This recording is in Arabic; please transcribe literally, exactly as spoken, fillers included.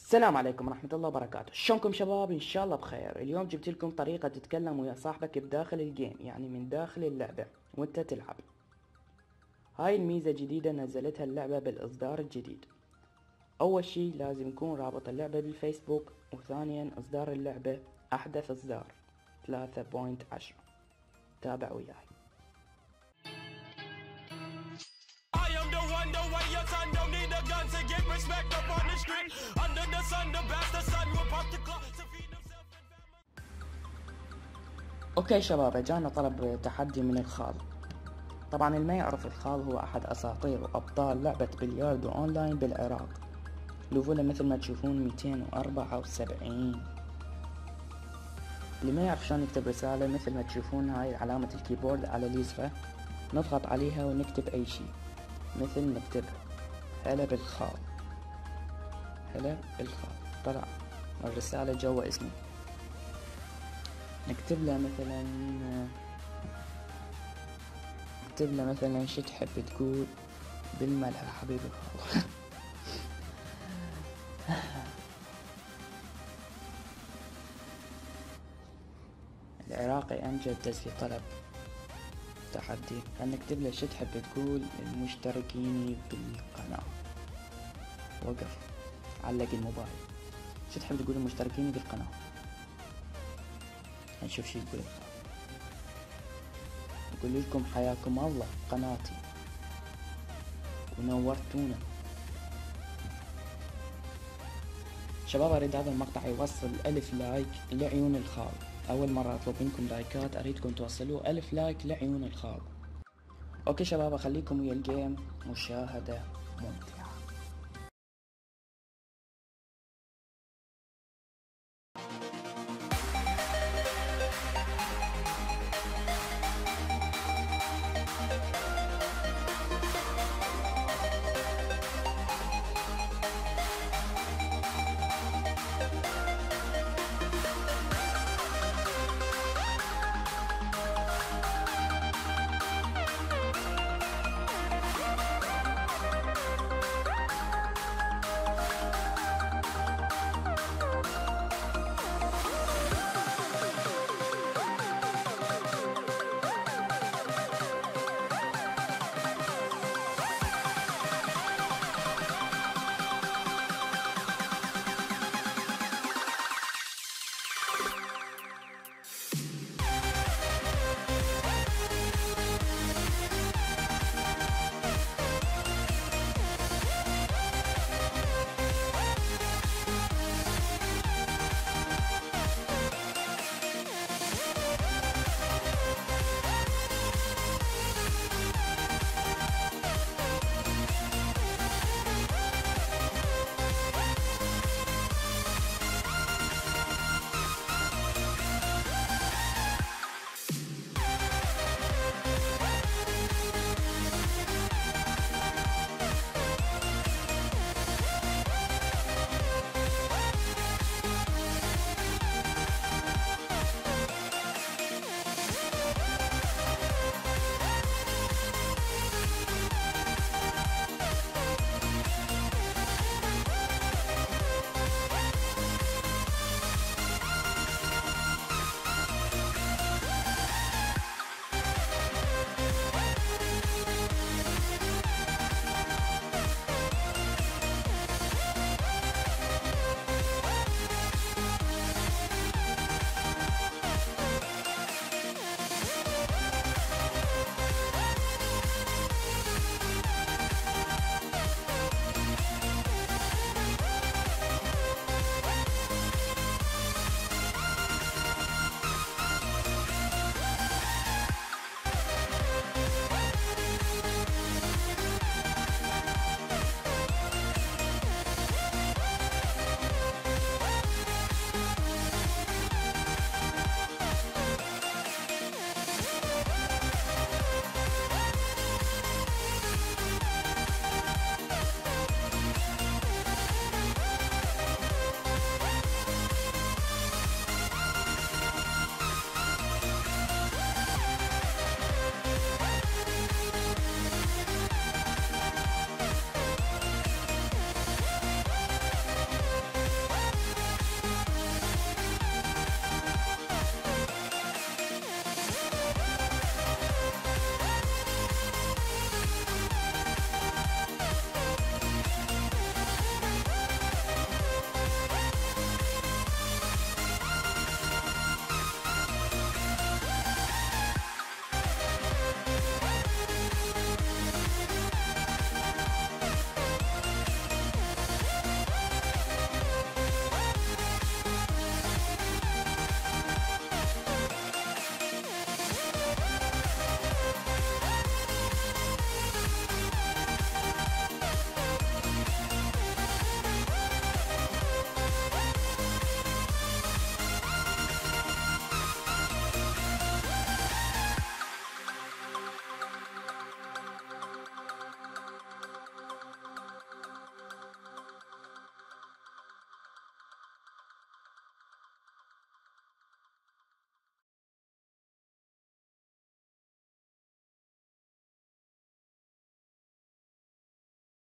السلام عليكم ورحمة الله وبركاته. شلونكم شباب؟ ان شاء الله بخير. اليوم جبت لكم طريقة تتكلم ويا صاحبك بداخل الجيم، يعني من داخل اللعبة وانت تلعب. هاي الميزة جديدة نزلتها اللعبة بالاصدار الجديد. اول شي لازم يكون رابط اللعبة بالفيسبوك، وثانيا اصدار اللعبة احدث اصدار ثلاثة نقطة عشرة. تابع وياي. اوكي شباب، جانا طلب تحدي من الخال. طبعا اللي ما يعرف، الخال هو احد اساطير وابطال لعبة بلياردو اونلاين بالعراق. ليفله مثل ما تشوفون مئتين وأربعة وسبعين. اللي ما يعرف شلون نكتب رسالة، مثل ما تشوفون هاي علامة الكيبورد على اليسرى، نضغط عليها ونكتب اي شي، مثل نكتب هلا بالخال. هلا بالخال طلع الرسالة جوا اسمي. نكتب له مثلا نكتب له مثلا شو تحب تقول بالملح حبيبي الخال. العراقي أنجد في طلب تحدي. هنكتب له شو تحب تقول المشتركين بالقناة. وقف، علق الموبايل. شو تحب تقول المشتركين بالقناة؟ هنشوف شو يقول. يقول لكم حياكم الله قناتي ونورتونا. شباب، اريد هذا المقطع يوصل ألف لايك لعيون الخال. اول مرة اطلب منكم لايكات، اريدكم توصلوا ألف لايك لعيون الخال. اوكي شباب، اخليكم ويا الجيم. مشاهدة ممتعة.